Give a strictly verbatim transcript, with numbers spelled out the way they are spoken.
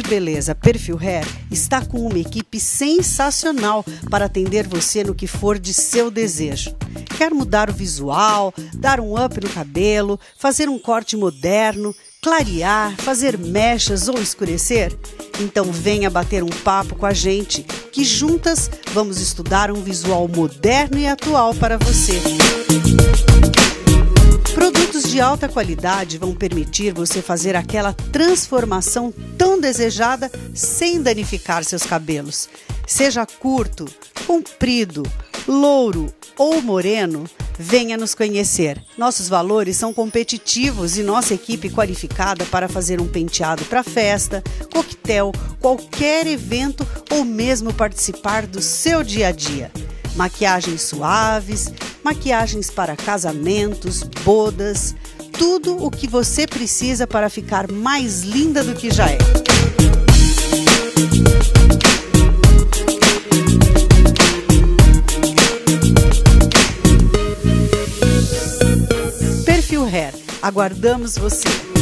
beleza Perfil Hair está com uma equipe sensacional para atender você no que for de seu desejo. Quer mudar o visual, dar um up no cabelo, fazer um corte moderno, clarear, fazer mechas ou escurecer? Então venha bater um papo com a gente, que juntas vamos estudar um visual moderno e atual para você. Produtos de alta qualidade vão permitir você fazer aquela transformação tão desejada sem danificar seus cabelos. Seja curto, comprido, louro ou moreno, venha nos conhecer. Nossos valores são competitivos e nossa equipe qualificada para fazer um penteado para festa, coquetel, qualquer evento ou mesmo participar do seu dia a dia. Maquiagens suaves, maquiagens para casamentos, bodas, tudo o que você precisa para ficar mais linda do que já é. Perfil Hair, aguardamos você!